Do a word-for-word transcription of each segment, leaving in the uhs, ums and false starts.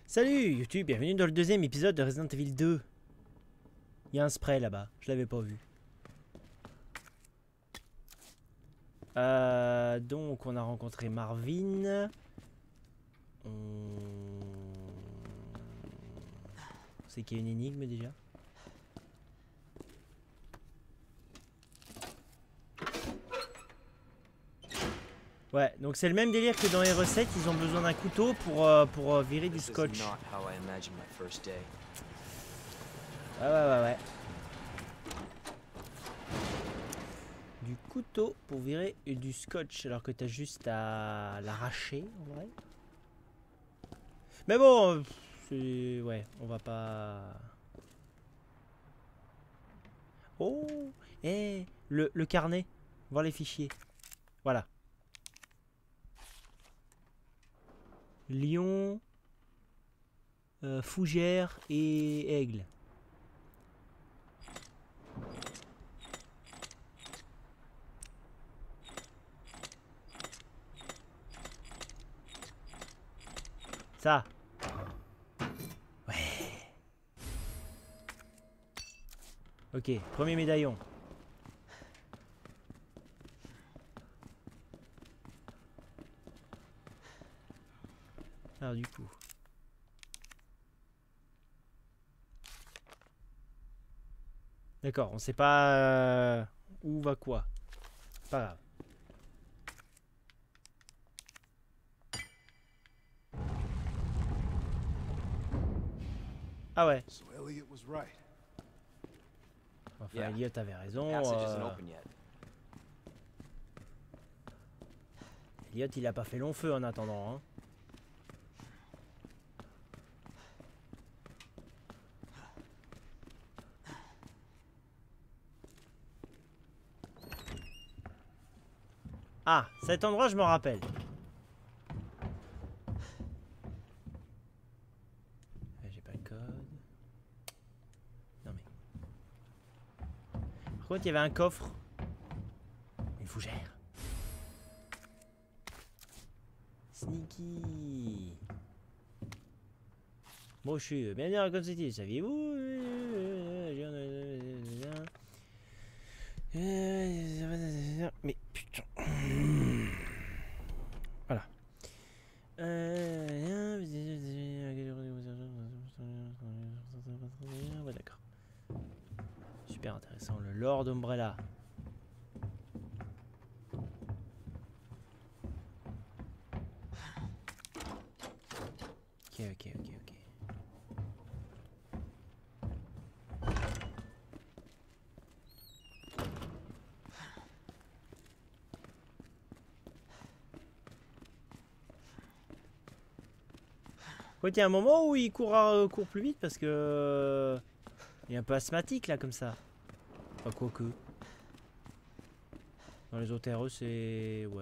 Salut YouTube, bienvenue dans le deuxième épisode de Resident Evil deux. Il y a un spray là-bas, je l'avais pas vu. Euh, donc on a rencontré Marvin. On... C'est qu'il y a une énigme déjà. Ouais, donc c'est le même délire que dans les recettes, ils ont besoin d'un couteau pour, euh, pour euh, virer du scotch. Ouais, ouais, ouais, ouais. Du couteau pour virer du scotch, alors que t'as juste à l'arracher, en vrai. Mais bon, c'est... Ouais, on va pas... Oh, hé, hey, le, le carnet, voir les fichiers. Voilà. Lion, euh, fougère et aigle. Ça. Ouais. Ok, premier médaillon. Alors du coup... D'accord, on sait pas euh, où va quoi. Pas grave. Ah ouais. Enfin, Elliot avait raison. Euh... Elliot, il a pas fait long feu en attendant. Hein. Ah, cet endroit, je me rappelle. J'ai pas le code. Non mais... Par contre, il y avait un coffre. Une fougère. Sneaky. Bon, je suis bien dire comme c'était, saviez-vous? Mais putain. Voilà. Ouais, d'accord. Super intéressant. Le Lord Umbrella. Ok, ok, ok, ok. Il y a un moment où il court, euh, court plus vite parce que euh, il est un peu asthmatique là comme ça. Enfin quoi que. Dans les autres R E c'est... Ouais.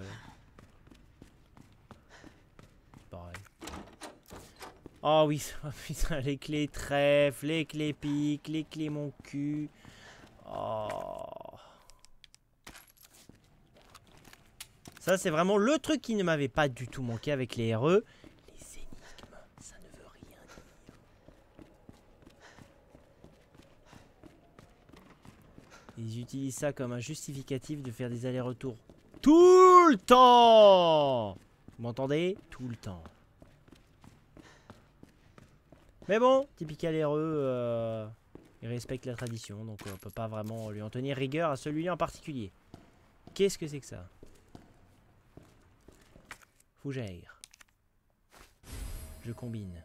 C'est pareil. Oh oui, oh, putain, les clés trèfle, les clés pique, les clés mon cul. Oh. Ça c'est vraiment le truc qui ne m'avait pas du tout manqué avec les R E. Les énigmes, ça ne veut rien dire. Ils utilisent ça comme un justificatif de faire des allers-retours tout le temps. Vous m'entendez? Tout le temps. Mais bon, typical R E, euh, il respecte la tradition, donc on peut pas vraiment lui en tenir rigueur à celui-là en particulier. Qu'est-ce que c'est que ça? Fougère. Je combine.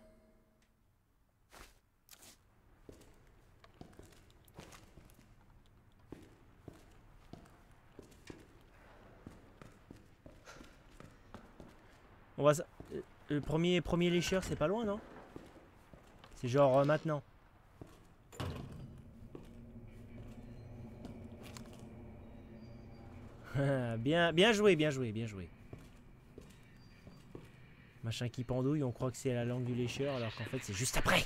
On va... Le premier, premier lécheur, c'est pas loin, non? C'est genre euh, maintenant. bien, bien joué, bien joué, bien joué. Machin qui pendouille, on croit que c'est la langue du lécheur, alors qu'en fait c'est juste après.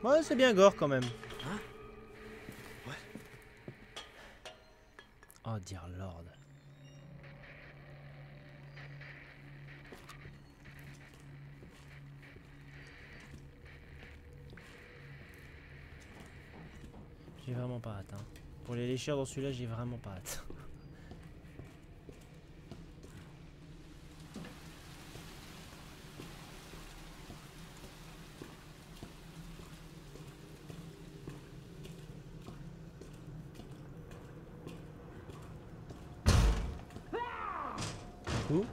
Ouais, c'est bien gore quand même. Hein? Ouais. Oh, dear lord. J'ai vraiment pas hâte. Hein. Pour les lécheurs dans celui-là, j'ai vraiment pas hâte. Où?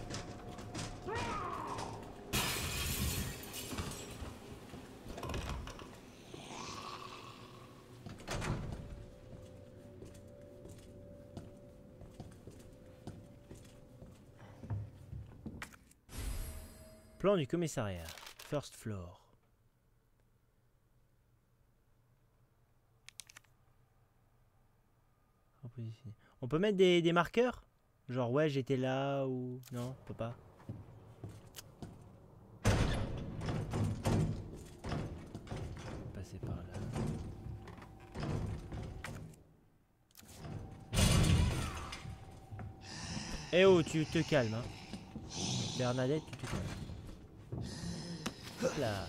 Plan du commissariat. First floor. On peut mettre des, des marqueurs? Genre ouais j'étais là ou... Non, on peut pas. Passer par là. Eh oh, tu te calmes hein. Bernadette, tu te calmes. Hop là.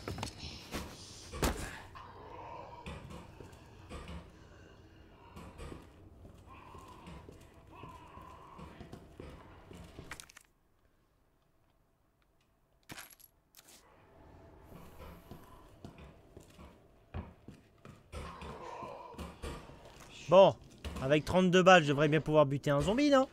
Bon, avec trente-deux balles, je devrais bien pouvoir buter un zombie, non?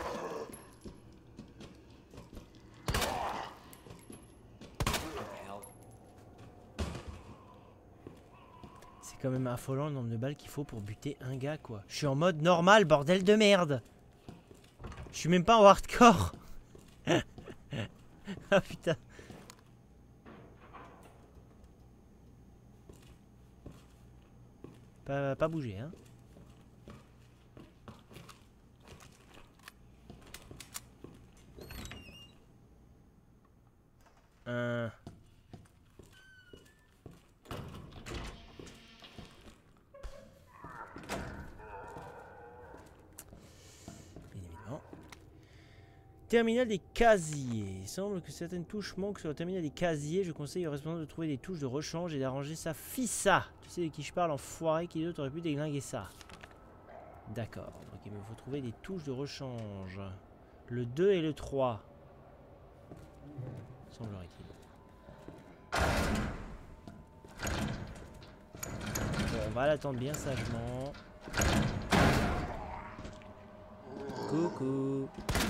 C'est quand même affolant le nombre de balles qu'il faut pour buter un gars, quoi. Je suis en mode normal, bordel de merde. Je suis même pas en hardcore. Ah putain. Pas, pas bouger, hein. Euh... Bien évidemment. Terminal des casiers. Il semble que certaines touches manquent sur le terminal des casiers. Je conseille au responsable de trouver des touches de rechange et d'arranger ça. Fissa. Tu sais de qui je parle, enfoiré, qui d'autre aurait pu déglinguer ça? D'accord. Donc il me faut trouver des touches de rechange. Le deux et le trois. Semblerait-il. Bon, on va l'attendre bien sagement. Coucou.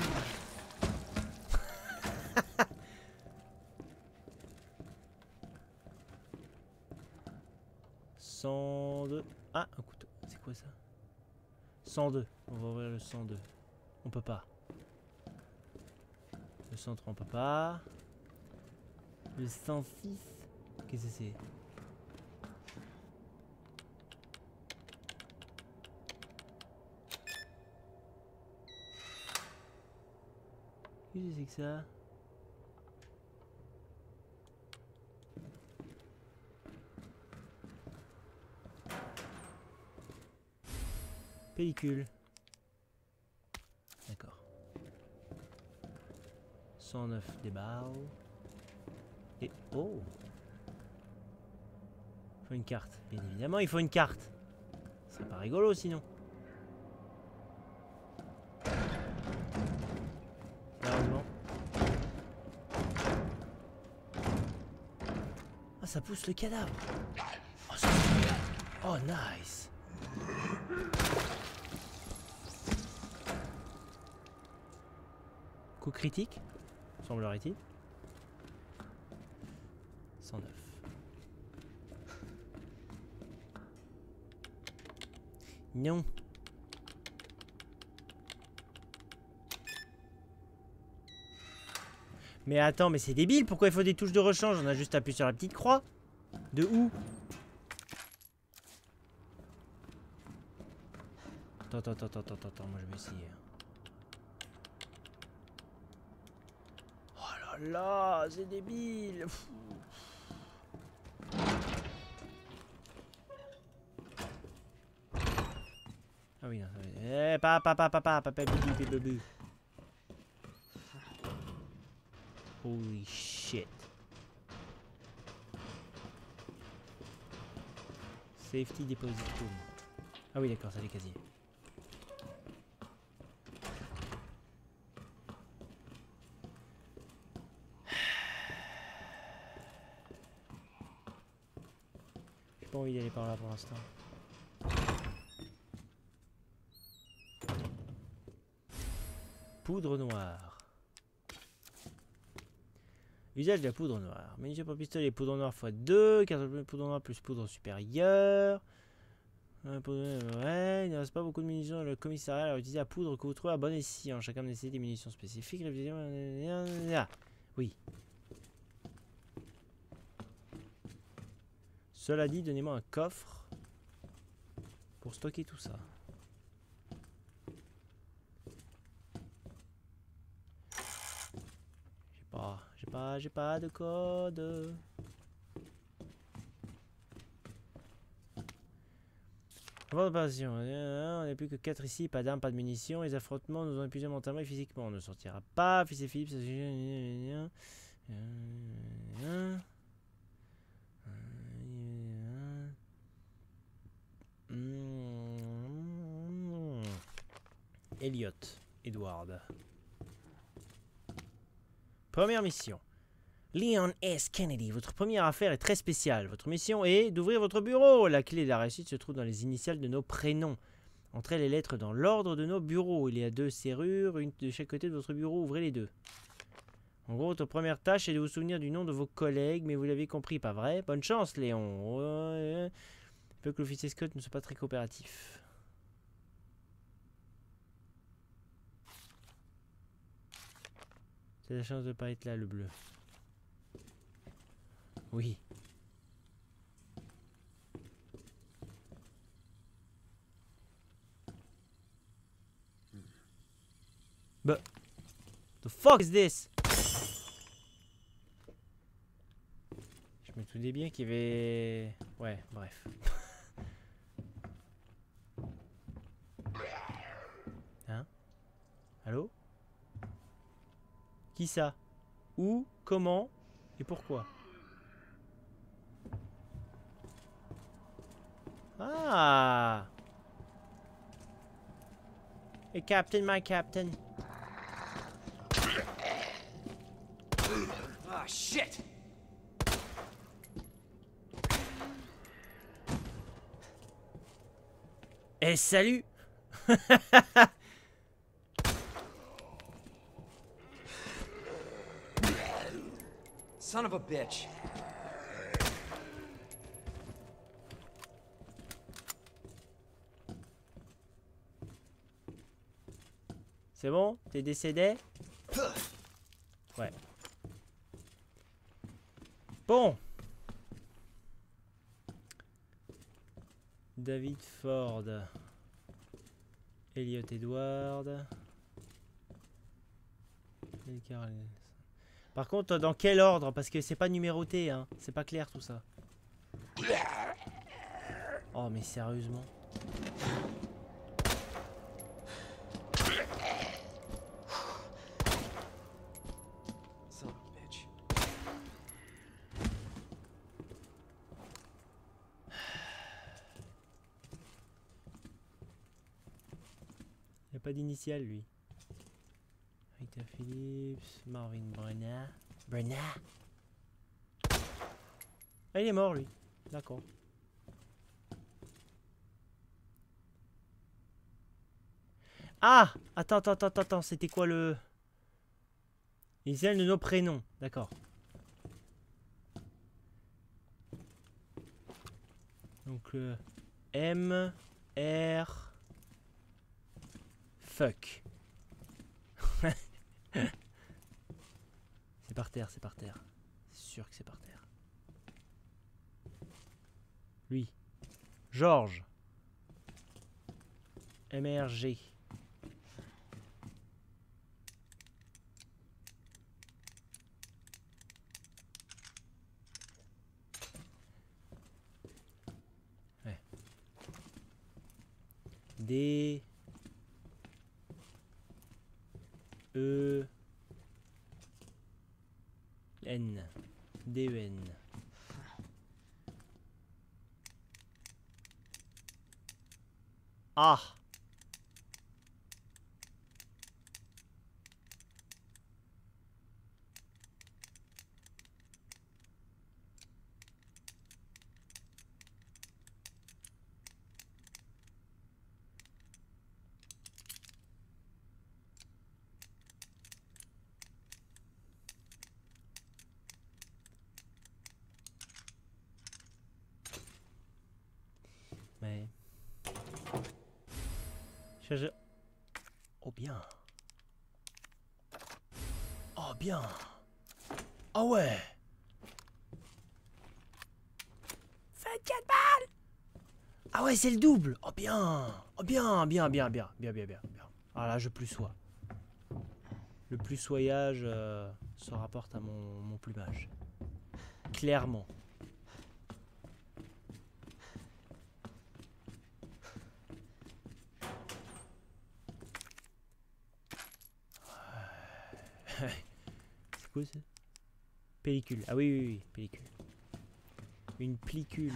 cent deux. Ah, un couteau. C'est quoi ça? cent deux. On va ouvrir le cent deux. On peut pas. Le cent trois, on peut pas. Le cent six. Qu'est-ce que c'est? Qu'est-ce que c'est que ça? Pellicule. D'accord. cent neuf des balles. Et oh! Il faut une carte. Bien évidemment, il faut une carte. Ce serait pas rigolo sinon. Malheureusement. Ah, ça pousse le cadavre. Oh, ça... oh nice. Coup critique, semblerait-il. cent neuf. Non. Mais attends, mais c'est débile, pourquoi il faut des touches de rechange? On a juste appuyé sur la petite croix. De où? Attends, attends, attends, attends, attends, moi je vais essayer. Oh là là, c'est débile. Eh, papa, papa, papa, papa, bibi, bibi, bibi. Holy shit. Safety deposit room. Ah oui, d'accord, ça les casiers. J'ai pas envie d'aller par là pour l'instant. Poudre noire. Usage de la poudre noire. Munitions pour pistolet, poudre noire fois deux. Carte de poudre noire plus poudre supérieure. Euh, poudre, ouais, il ne reste pas beaucoup de munitions. Le commissariat a utilisé la poudre que vous trouvez à bon escient. Chacun nécessite des munitions spécifiques. Oui. Cela dit, donnez-moi un coffre pour stocker tout ça. J'ai pas, j'ai pas, j'ai pas de code. Avant de passion, on n'est plus que quatre ici, pas d'armes, pas de munitions. Les affrontements nous ont épuisés mentalement et physiquement. On ne sortira pas. Fils et Philippe, ça Elliot, Edward. Première mission. Leon S. Kennedy, votre première affaire est très spéciale. Votre mission est d'ouvrir votre bureau. La clé de la réussite se trouve dans les initiales de nos prénoms. Entrez les lettres dans l'ordre de nos bureaux. Il y a deux serrures, une de chaque côté de votre bureau. Ouvrez les deux. En gros, votre première tâche est de vous souvenir du nom de vos collègues, mais vous l'avez compris, pas vrai? Bonne chance, Léon. Ouais. Il peut que l'officier Scott ne soit pas très coopératif. C'est la chance de ne pas être là, le bleu. Oui. But the fuck is this? Je me souvenais bien qu'il y avait... Ouais, bref. Hein? Allô? Qui ça? Où? Comment? Et pourquoi? Ah! Hey, Captain, my Captain. Ah, shit! Eh, salut! Son of a bitch. C'est bon? T'es décédé? Ouais. Bon. David Ford. Elliot Edward. Par contre, dans quel ordre? Parce que c'est pas numéroté, hein. C'est pas clair tout ça. Oh, mais sérieusement. Son of a bitch. Il n'y a pas d'initial, lui. Rita Phillips, Marvin Brenna. Brenna. Ah, il est mort, lui. D'accord. Ah! Attends, attends, attends, attends. C'était quoi le... L'initial de nos prénoms. D'accord. Donc le M, R... Fuck. C'est par terre, c'est par terre. C'est sûr que c'est par terre. Lui. Georges. M R G. Ouais. D. E N D E N. Ah. Mais... Je... Oh bien. Oh bien. Ah ouais. vingt-quatre balles. Ah ouais, c'est le double. Oh bien. Oh bien, bien, bien, bien, bien, bien, bien, bien. Ah là, je plus sois. Le plus soyage euh, se rapporte à mon, mon plumage. Clairement. C'est quoi ça? Pellicule. Ah oui, oui, oui, pellicule. Une pellicule.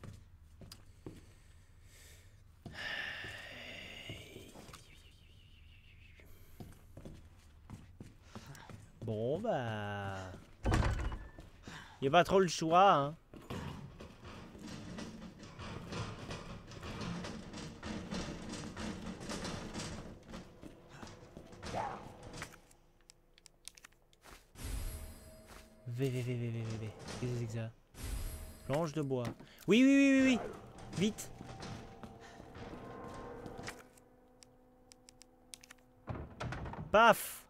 Bon bah... Il n'y a pas trop le choix, hein. V, V, V, V, V, V, V. Qu'est-ce que c'est que ça? Planche de bois. Oui, oui, oui, oui, oui. Vite. Paf.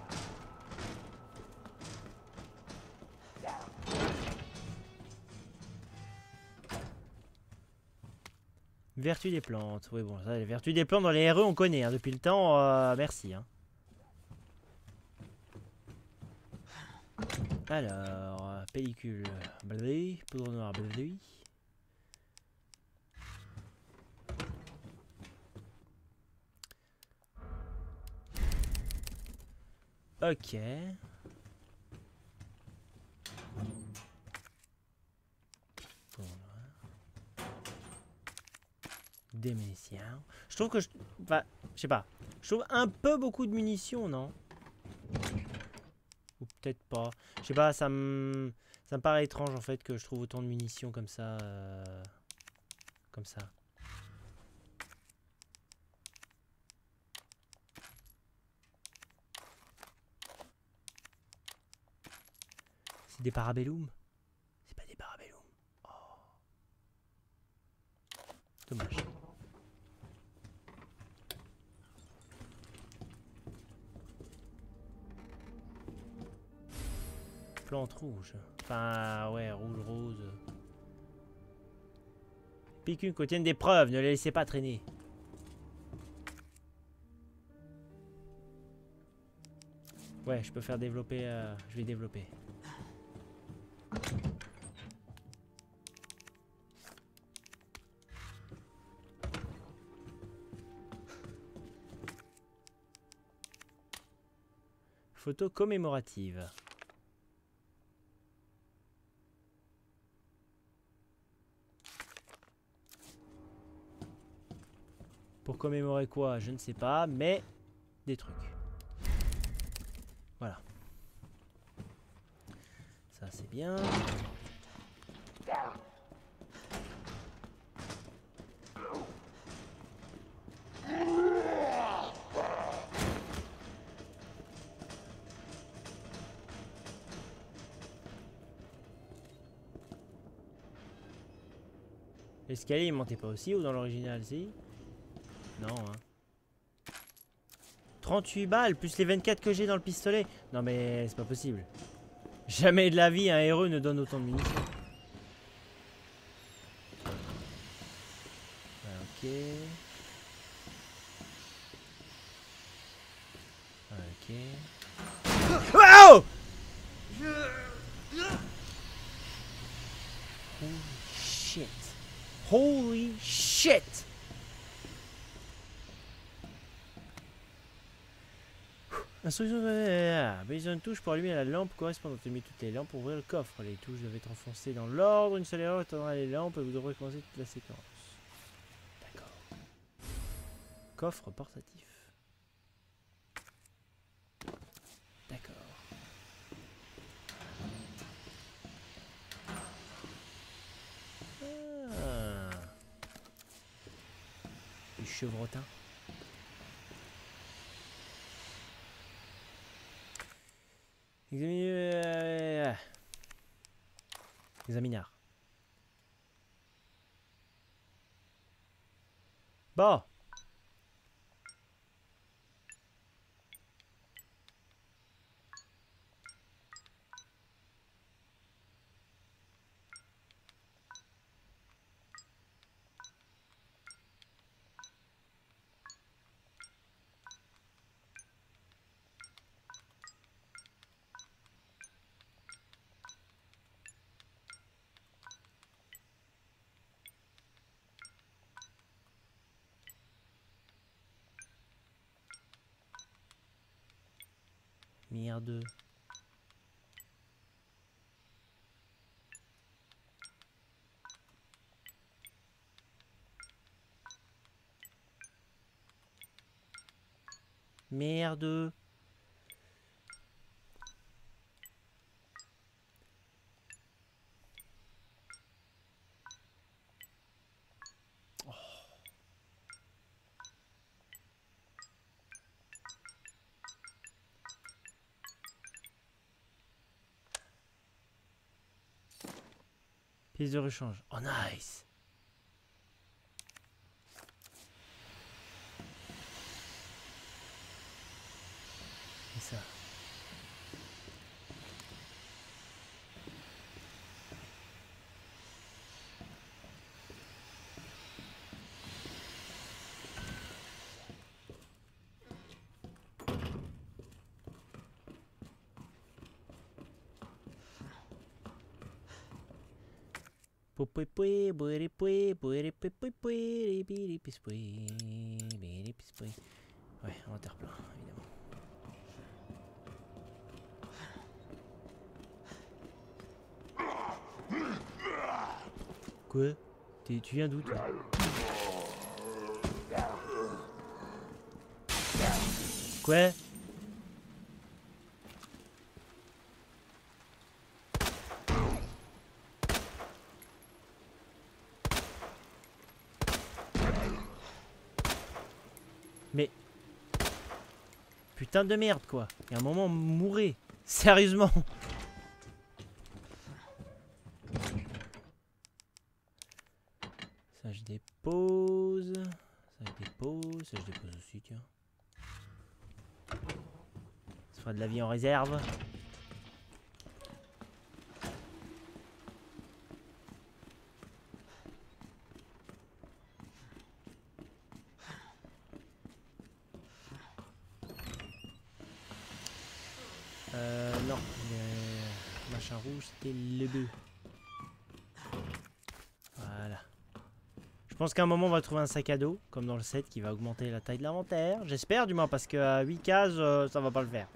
Vertu des plantes. Oui, bon, ça, les vertus des plantes dans les R E, on connaît, hein, depuis le temps. Euh, merci, hein. Alors, pellicule, blé, poudre noire, blé. Ok. Des munitions. Je trouve que je... Enfin, je sais pas. Je trouve un peu beaucoup de munitions, non? Ou peut-être pas. Je sais pas, ça me... Ça me paraît étrange en fait que je trouve autant de munitions comme ça. Euh... Comme ça. C'est des parabellums? C'est pas des parabellums. Oh. Dommage. Plante rouge. Enfin, ouais, rouge, rose. Pellicules contiennent des preuves, ne les laissez pas traîner. Ouais, je peux faire développer... Euh, je vais développer. Photo commémorative. Pour commémorer quoi? Je ne sais pas, mais des trucs. Voilà. Ça, c'est bien. L'escalier, il montait pas aussi ou dans l'original, si? Non, hein. trente-huit balles, plus les vingt-quatre que j'ai dans le pistolet. Non mais c'est pas possible. Jamais de la vie un R E ne donne autant de munitions. Ok. Ok. Wow! Holy shit. Holy shit. Instruction. Ah, besoin de touche pour allumer la lampe correspondante. Allumez toutes les lampes pour ouvrir le coffre. Les touches doivent être enfoncées dans l'ordre. Une seule erreur éteindra les lampes et vous devrez recommencer toute la séquence. D'accord. Coffre portatif. D'accord. Ah. Du chevrotin. Examiner. Examinard. Bon. Merde. Merde. Oh. Pièce de rechange. Oh nice. Et ça. Ouais, en terre-plein, évidemment. Quoi? Tu viens d'où, toi? Quoi? Mais... Putain de merde, quoi. Il y a un moment, mourrez. Sérieusement. Ça, je dépose. Ça, je dépose. Ça, je dépose aussi, tiens. Ça fera de la vie en réserve. Euh, non. Le machin rouge, c'était le bœuf. Voilà. Je pense qu'à un moment, on va trouver un sac à dos, comme dans le set, qui va augmenter la taille de l'inventaire. J'espère, du moins, parce qu'à huit cases, euh, ça va pas le faire.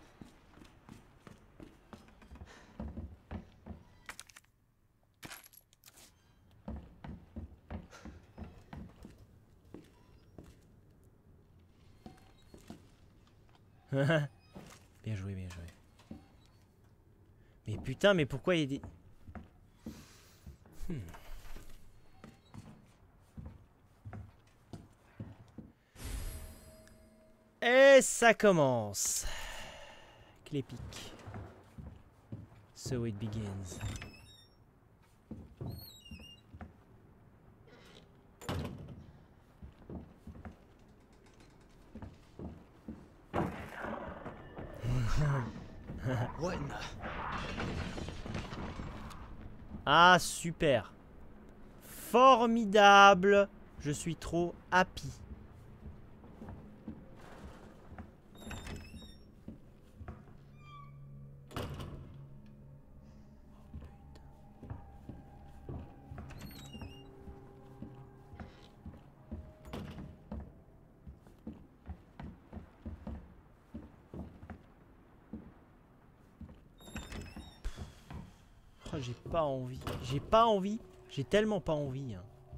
Bien joué, bien joué. Mais putain, mais pourquoi il y a des... Hmm. Et ça commence. Clépique. So it begins. What in the... Ah, super. Formidable. Je suis trop happy. Oh, j'ai pas envie. J'ai pas envie. J'ai tellement pas envie. Hein.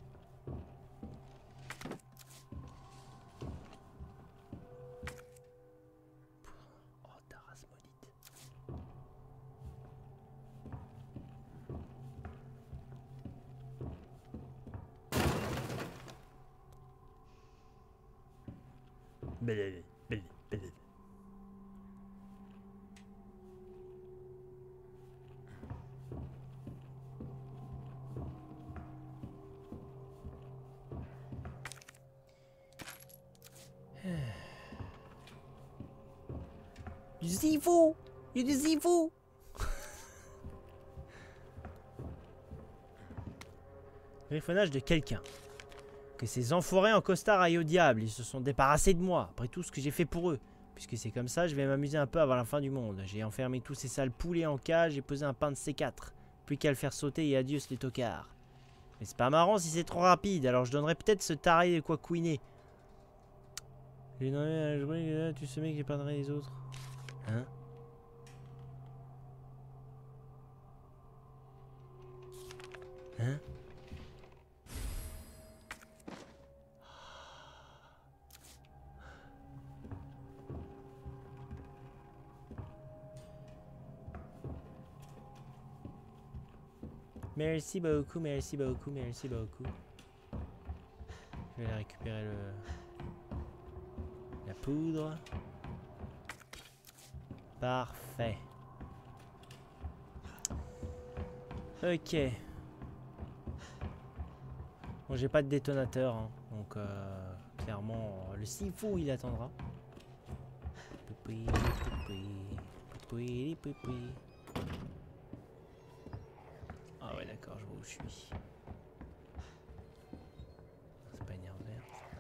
Oh, ta race maudite. Belle, belle, belle. Du zifou! Il y a du zifou! Griffonnage de quelqu'un. Que ces enfoirés en costard aillent au diable. Ils se sont débarrassés de moi, après tout ce que j'ai fait pour eux. Puisque c'est comme ça, je vais m'amuser un peu avant la fin du monde. J'ai enfermé tous ces sales poulets en cage et posé un pain de C quatre. Plus qu'à le faire sauter et adieu les tocards. Mais c'est pas marrant si c'est trop rapide, alors je donnerais peut-être ce taré de quoi couiner. J'ai demandé à jouer, tu sais mec, j'épargnerai les autres. Hein? Hein? Merci beaucoup, merci beaucoup, merci beaucoup. Je vais aller récupérer le... la poudre. Parfait. Ok. Bon, j'ai pas de détonateur, hein, donc euh, clairement, le sifu il attendra. Ah ouais, d'accord, je vois où je suis. C'est pas une herbe verte.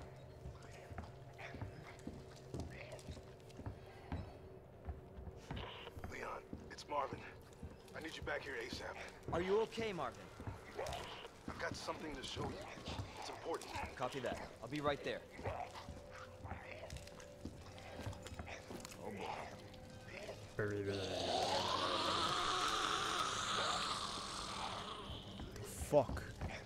Leon, it's Marvin. I need you back here ASAP. Are you okay, Marvin? I've got something to show you. It's important. Copy that. I'll be right there. Oh boy. Fuck.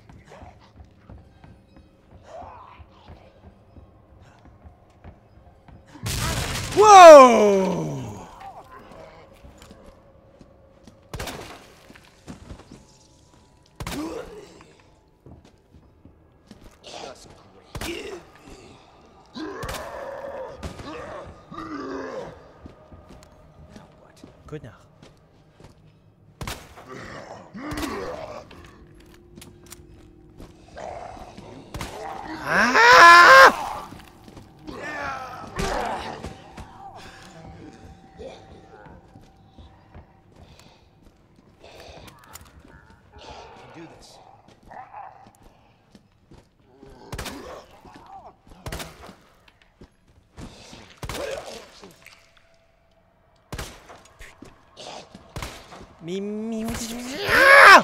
Whoa! Connard. Ah! Do this. Mais, mais... Ah!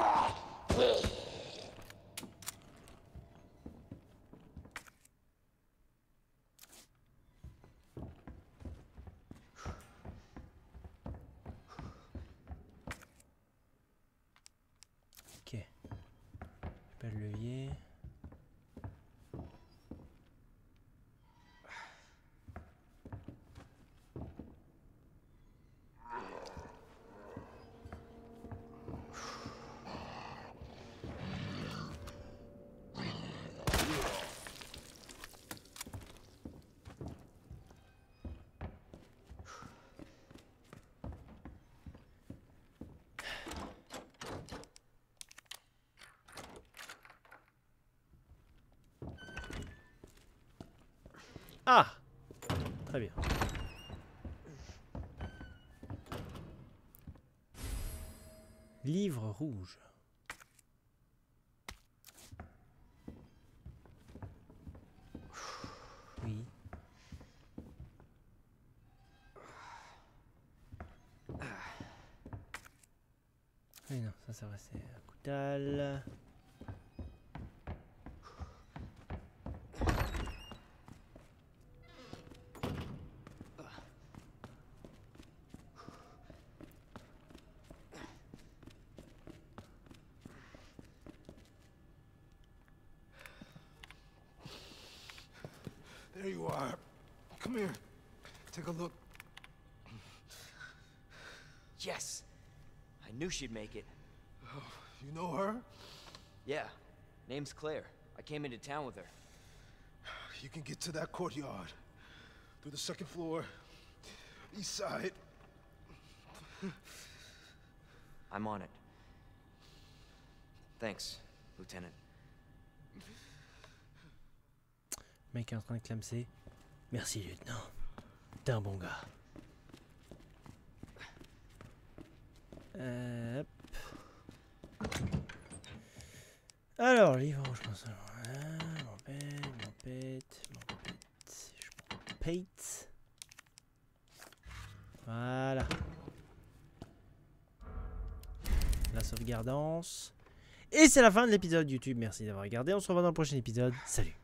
Ok. Pas de levier. Ah! Très bien. Livre rouge. Oui. Oui, non, ça, ça va, c'est un coutal. There you are. Come here. Take a look. Yes. I knew she'd make it. Oh, you know her? Yeah. Name's Claire. I came into town with her. You can get to that courtyard. Through the second floor. East side. I'm on it. Thanks, Lieutenant. Le mec est en train de clamser. Merci, lieutenant. T'es un bon gars. Euh, hop. Alors, livre, je pense. Voilà, mon pète, mon pète, mon pète. Je prends pète. Voilà. La sauvegardance. Et c'est la fin de l'épisode YouTube. Merci d'avoir regardé. On se revoit dans le prochain épisode. Salut.